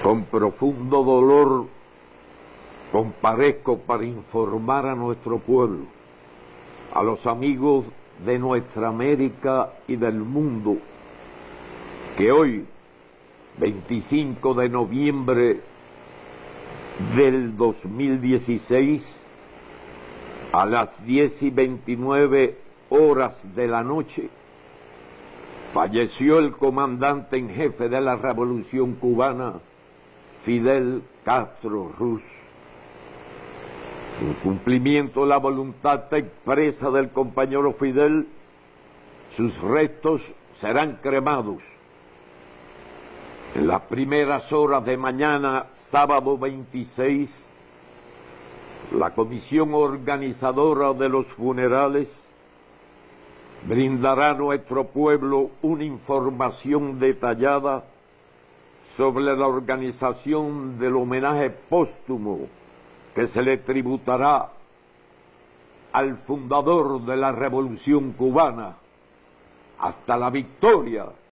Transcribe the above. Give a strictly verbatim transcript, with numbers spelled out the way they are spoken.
Con profundo dolor comparezco para informar a nuestro pueblo, a los amigos de nuestra América y del mundo, que hoy, veinticinco de noviembre del dos mil dieciséis, a las diez y veintinueve horas de la noche, falleció el comandante en jefe de la Revolución Cubana, Fidel Castro Ruz. En cumplimiento de la voluntad expresa del compañero Fidel, sus restos serán cremados en las primeras horas de mañana, sábado veintiséis. La comisión organizadora de los funerales brindará a nuestro pueblo una información detallada sobre la organización del homenaje póstumo que se le tributará al fundador de la Revolución Cubana hasta la victoria